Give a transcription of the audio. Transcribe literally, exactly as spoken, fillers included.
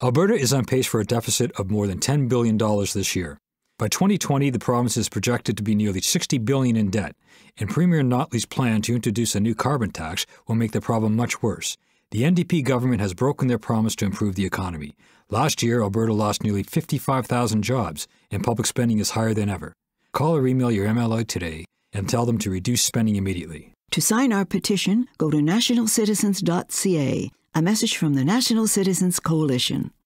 Alberta is on pace for a deficit of more than ten billion dollars this year. By twenty twenty, the province is projected to be nearly sixty billion dollars in debt, and Premier Notley's plan to introduce a new carbon tax will make the problem much worse. The N D P government has broken their promise to improve the economy. Last year, Alberta lost nearly fifty-five thousand jobs, and public spending is higher than ever. Call or email your M L A today and tell them to reduce spending immediately. To sign our petition, go to national citizens dot c a. A message from the National Citizens Coalition.